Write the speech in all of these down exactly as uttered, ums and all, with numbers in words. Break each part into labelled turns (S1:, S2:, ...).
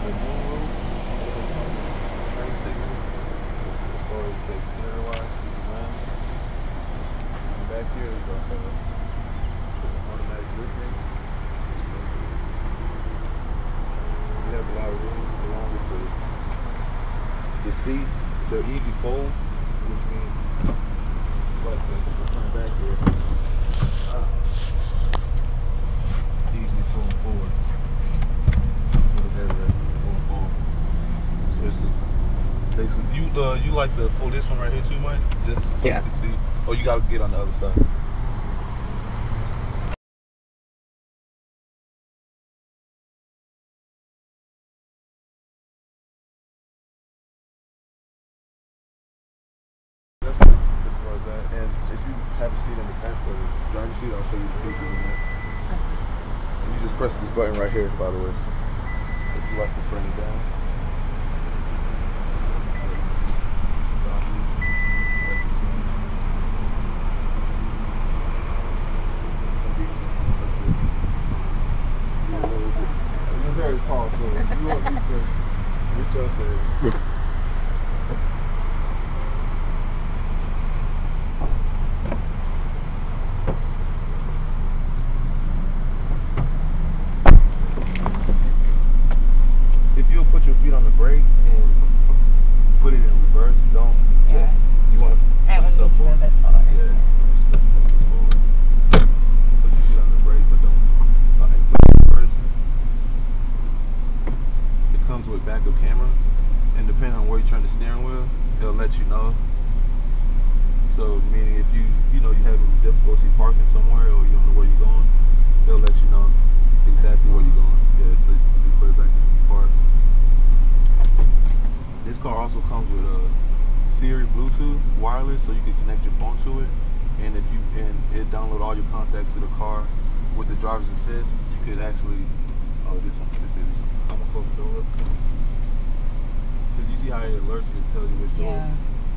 S1: the moonroof, turn signals, as far as the exterior wise, you can run. And back here is the uh, automatic liftgate. We have a lot of room along with the the seats. They're easy fold, which means like the, the front back here. Uh, easy fold forward. So it's a, basically, you uh, you like to pull this one right here too much? Just so
S2: yeah.
S1: You can see. Oh, you gotta get on the other side. That's as far as that. And if you have a seat in the back for the driver's seat, I'll show you the features in that. And you just press this button right here, by the way. If you like to bring it down. You're very tall, so you won't need to reach up there. If you'll put your feet on the brake and put it in reverse, don't.
S3: Yeah.
S1: You want to
S3: I
S1: put
S3: would
S1: yourself
S3: need to
S1: forward.
S3: move it forward.
S1: Yeah. Put your feet on the brake, but don't. Uh, and put it in reverse. It comes with backup camera, and depending on where you turn the steering wheel, it'll let you know. So, meaning if you, you know, you having difficulty parking somewhere or you don't know where you're going, it'll let you know exactly where you're going. Yeah, so you can put it back in the park. This car also comes with a Siri Bluetooth wireless, so you can connect your phone to it, and if you and it download all your contacts to the car with the driver's assist. You could actually, oh, this one, this is. I'm gonna close the door. Cause you see how it alerts you and tells you which door.
S3: Yeah.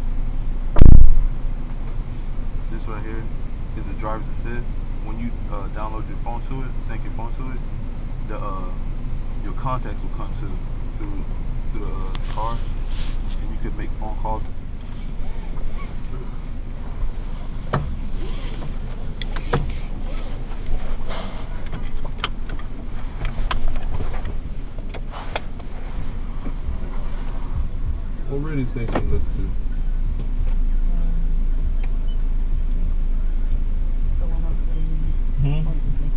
S1: This right here is a driver's assist. When you uh, download your phone to it, sync your phone to it, the uh, your contacts will come to through through the uh, car, and you could make phone calls. What radio station you listen to? Hmm?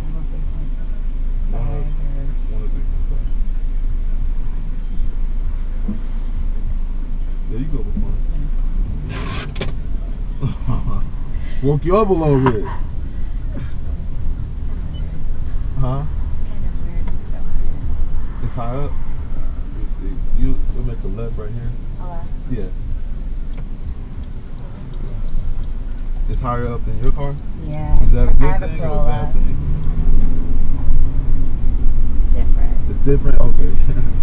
S1: There you go, before. Woke you up a little bit. Huh? It's high up. You we'll make a left right here.
S3: A left?
S1: Yeah. It's higher up than your car?
S3: Yeah.
S1: Is that a good
S3: thing
S1: or a bad thing?
S3: It's different.
S1: It's different? Okay.